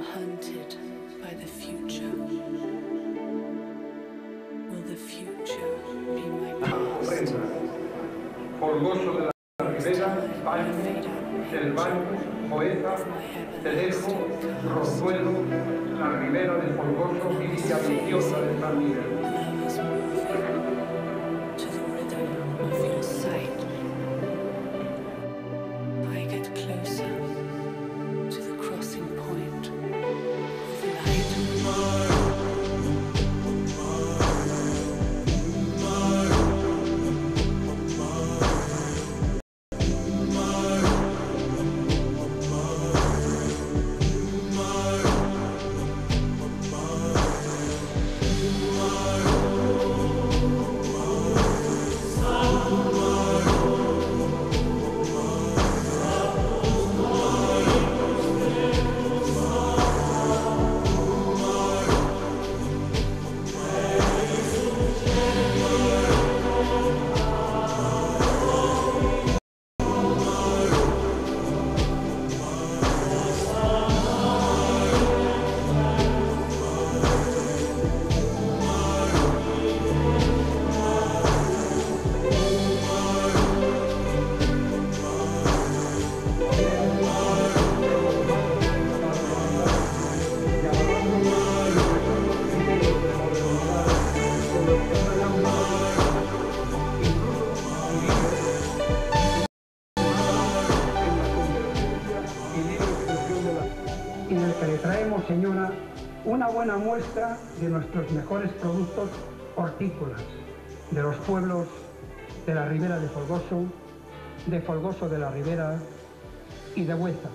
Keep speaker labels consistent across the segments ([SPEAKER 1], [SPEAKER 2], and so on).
[SPEAKER 1] hunted by the future. Will the future be my past?
[SPEAKER 2] Folgoso de la ribera, Valle, del Valle, Poeta, Telejo, Rozuelo, la ribera de Folgoso y Villaviciosa de San Miguel.
[SPEAKER 1] To the rhythm of your sight, I get closer to the crossing point of light.
[SPEAKER 3] En el que le traemos, señora, una buena muestra de nuestros mejores productos hortícolas, de los pueblos de la Ribera de Folgoso de la Ribera y de Bueza,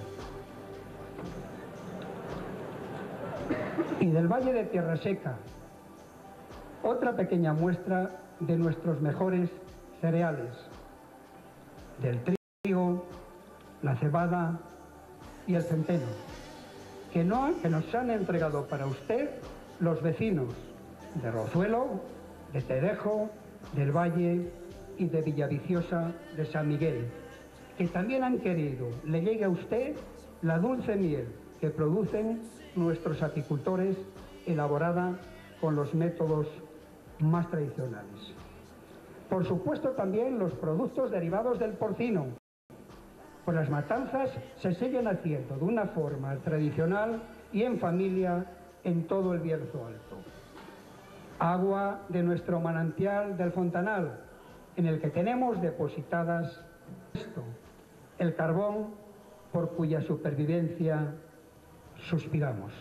[SPEAKER 3] y del Valle de Tierra Seca, otra pequeña muestra de nuestros mejores cereales, del trigo, la cebada y el centeno, que nos han entregado para usted los vecinos de Rozuelo, de Tedejo, del Valle y de Villaviciosa de San Miguel, que también han querido le llegue a usted la dulce miel que producen nuestros apicultores, elaborada con los métodos más tradicionales. Por supuesto, también los productos derivados del porcino, pues las matanzas se siguen haciendo de una forma tradicional y en familia en todo el Bierzo Alto. Agua de nuestro manantial del Fontanal, en el que tenemos depositadas el carbón por cuya supervivencia suspiramos.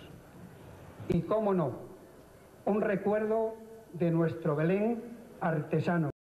[SPEAKER 3] Y cómo no, un recuerdo de nuestro Belén artesano.